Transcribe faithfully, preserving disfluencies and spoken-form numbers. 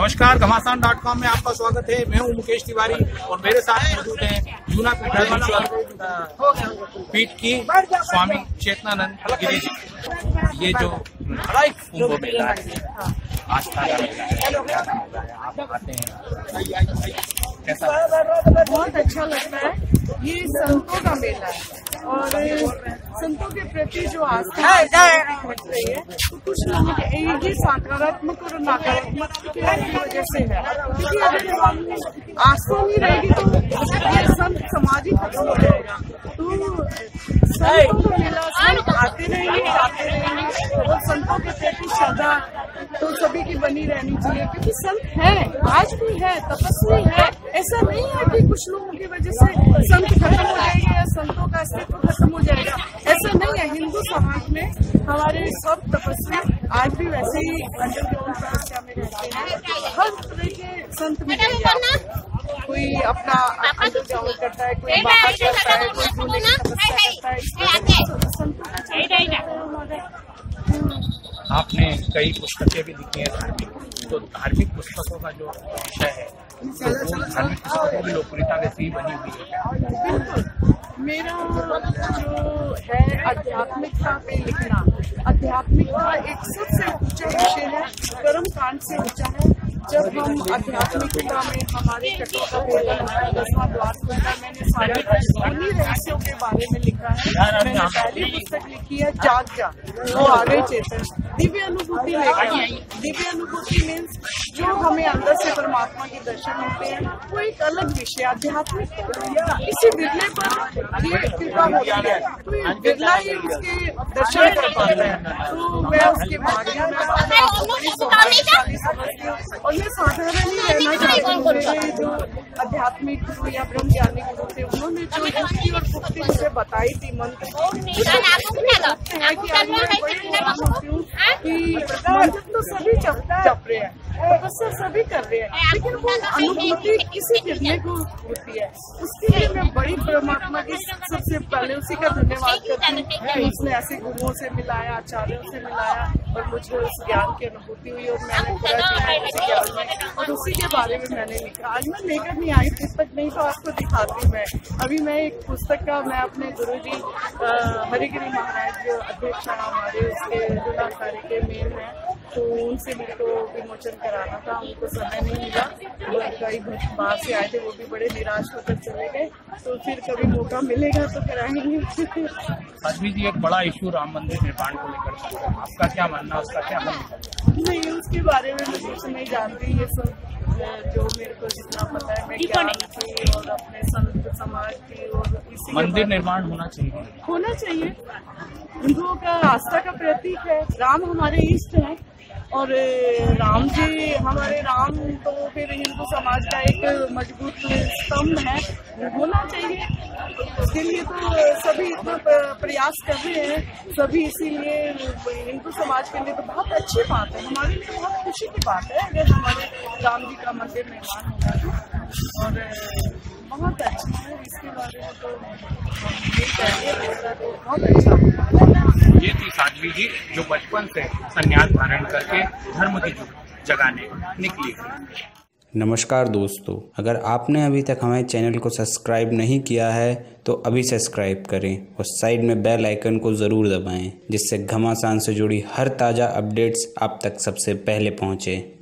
नमस्कार, घमासान dot com में आपका स्वागत है। मैं हूं मुकेश तिवारी और मेरे साथ मौजूद हैं जूना पीठाधीश्वर पीठ की स्वामी चेतनानंद गिरी जी। ये जो कुंभ मेला है, आस्था का मेला है, आप आते हैं, कैसा? बहुत अच्छा लगता है। ये संतों का मेला है और संतों के प्रति जो आस्था दिख रही है, तो कुछ लोगों के ये सकारात्मक और नकारात्मक की वजह से है। क्योंकि अगर हम आस्था नहीं रहेगी तो ये संत समाज ही खत्म हो जाएगा। तो संतों का मेला संत आते रहेंगे आते रहेंगे और संतों के प्रति श्रद्धा तो सभी की बनी रहनी चाहिए। क्योंकि संत है, आज भी है, तपस्वी है। ऐसा नहीं है कि कुछ लोगों की वजह से संत खत्म हो जाएंगे या संतों का अस्तित्व खत्म हो जाएगा, ऐसा नहीं है। हिंदू समाज में हमारे सब तपस्वी आज भी वैसे ही अंडरग्राउंड तपस्या में रहते हैं। हर तरह के संत मिलेंगे, कोई अपना अंडरग्राउंड करता है, कोई बाहर करता है, कोई झूले की तपस्या करता है। संतों आपने कई पुस्तकें भी लिखी हैं धार्मिक, तो धार्मिक पुस्तकों का जो विषय है, तो धार्मिक पुस्तकों की लोकप्रियता वैसी ही बनी हुई है। बिल्कुल, मेरा जो है आध्यात्मिकता पे लिखना, आध्यात्मिकता एक सबसे ऊंचा विषय है, कर्म कांड से ऊंचा है। जब हम आध्यात्मिकता में हमारे चक्रों का भेदन होता है, दसवां द्वार खुलता है, मैंने सारे उन्हीं रहस्यों के बारे में लिखा है। मैंने पहली पुस्तक लिखी है जाग जा, वो आगे चेतन, दिव्य अनुभूति लेकर। दिव्य अनुभूति मीन्स जो हमें अंदर से परमात्मा के दर्शन मिलते हैं, वो एक अलग विषय आध्यात्मिक। इसी बिरले पर ये कृपा होती है, तो बिरला ही उसके दर्शन कर पाता है। तो मैं उसके बारे में सौभाग्यशाली समझती हूँ और मैं साधारण ही रहना चाहती हूँ। मेरे जो आध्यात्मिक गुरु या ब्रह्म ज्ञानी गुरु थे, उन्होंने जो युक्ति और पुक्ति मुझे बताई थी मंत्र है कि आज मैं बड़ी हैरान होती हूँ कि मंत्र तो सभी जप रहे हैं, तपस्या सभी कर रहे हैं, लेकिन वो अनुभूति किसी गिरने को होती है। उसके लिए मैं बड़ी परमात्मा की सबसे पहले उसी का धन्यवाद करती हूँ। उसने ऐसे गुरुओं से मिलाया, आचार्यों से मिलाया और मुझे उस ज्ञान की अनुभूति हुई और मैंने पूरा जीवन उसी ज्ञान में और उसी के बारे में मैंने लिखा। आज मैं लेकर नहीं आई पुस्तक, नहीं तो आपको दिखाती मैं। अभी मैं एक पुस्तक का मैं अपने गुरु जी हरिगिरी महाराज जो अध्यक्ष हैं हमारे, उसके जुड़ा कार्य के मेल हैं, तो उनसे भी तो विमोचन कराना था, उनको समय नहीं मिला। कई बाहर से आए थे, वो भी बड़े निराश होकर चले गए। तो फिर कभी मौका मिलेगा तो कराएंगे। साध्वी जी, एक बड़ा इशू राम मंदिर निर्माण को लेकर चल रहा है, आपका क्या मानना, उसका क्या मानना? नहीं, उसके बारे में मैं कुछ नहीं जानती। ये सब जो मेरे को जितना पता है मैं ज्ञान की और अपने संत समाज की और इसी मंदिर निर्माण होना चाहिए होना चाहिए हिंदुओं का आस्था का प्रतीक है। राम हमारे इष्ट हैं और राम जी हमारे राम तो फिर हिंदू समाज का एक मजबूत स्तंभ है, होना चाहिए। उसके लिए तो सभी इतना प्रयास कर रहे हैं सभी, इसीलिए हिंदू समाज के लिए तो बहुत अच्छी बात है, हमारे लिए बहुत खुशी की बात है अगर हमारे राम जी का मंदिर निर्माण होगा और बहुत अच्छा है। इसके बारे में तो ये चाहिए होगा तो बहुत अच्छा। ये थी साध्वी जी जो बचपन से संन्यास धारण करके धर्म की जगाने निकली। नमस्कार दोस्तों, अगर आपने अभी तक हमारे चैनल को सब्सक्राइब नहीं किया है तो अभी सब्सक्राइब करें और साइड में बेल आइकन को ज़रूर दबाएं, जिससे घमासान से जुड़ी हर ताज़ा अपडेट्स आप तक सबसे पहले पहुँचे।